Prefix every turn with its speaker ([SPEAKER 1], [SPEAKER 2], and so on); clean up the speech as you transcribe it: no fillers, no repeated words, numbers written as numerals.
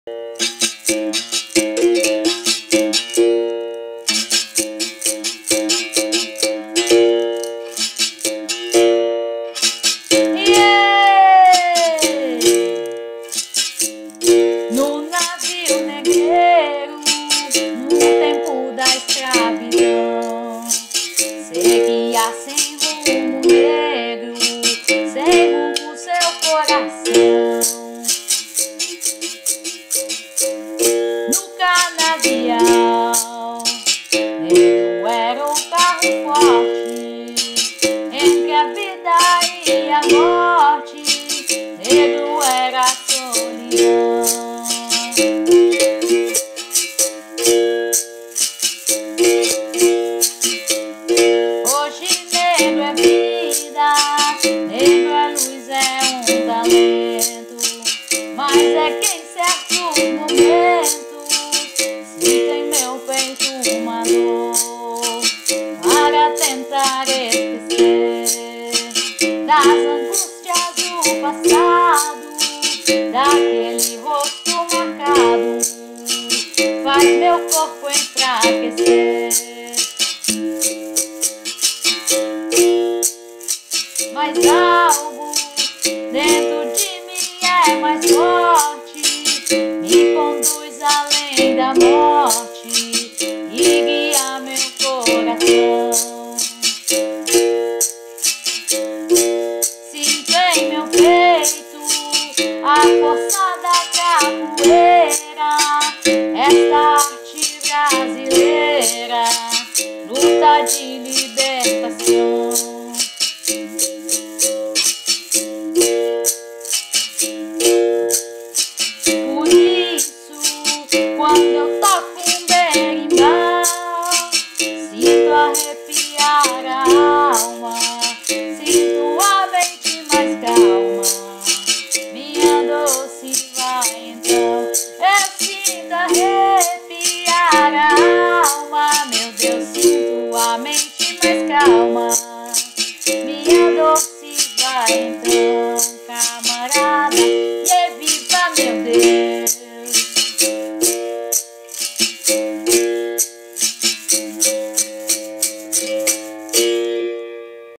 [SPEAKER 1] No navio negreiro, no tempo da escravidão, seguia sem rumo negro, sem rumo seu coração. No canavial, negro era um carro forte, entre a vida e a morte, negro era a solidão. Hoje negro é vida, negro é luz, é um talento, mas é que em certos momentos sinto em meu peito uma dor para tentar esquecer das angústias do passado, daquele rosto marcado, faz meu corpo enfraquecer. Mas algo dentro de mim é mais forte, me conduz além da morte.